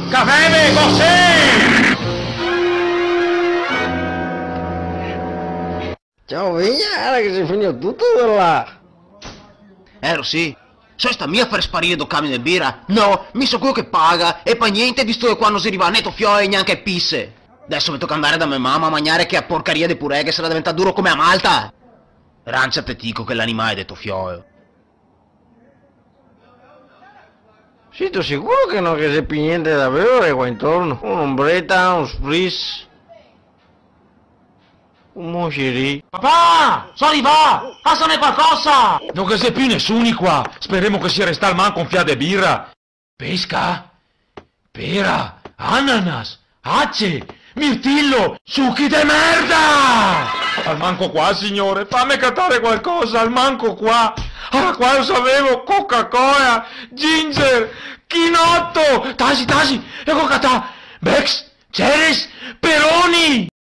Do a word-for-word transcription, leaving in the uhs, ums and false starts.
Caffè, così! Ciao Vigna, che si è finito tutto da là. Eh, sì. Se sta mia a fare sparire do camion di birra? No, mi so quello che paga, e poi niente, visto che qua non si arriva a netto fioe e neanche pisse. Adesso mi tocca andare da mia mamma a mangiare che a porcaria di purè che sarà diventato duro come a Malta. Rancia te dico che l'animale è detto fioe. Sì, tu sicuro che non c'è più niente da bere qua intorno? Un'ombretta, un spritz, un moncherie. Papà! Sono arrivato! Passane qualcosa! Non che c'è più nessuno qua! Speriamo che sia restato al man con fiade birra! Pesca? Pera? Ananas? Ace? Mirtillo? Succhi di merda! Al manco qua, signore! Fammi cattare qualcosa! Al manco qua! Ah, qua lo sapevo! Coca-Cola! Ginger! Chinotto! Tasi, tasi! Ecco cattà! Bex! Ceres! Peroni!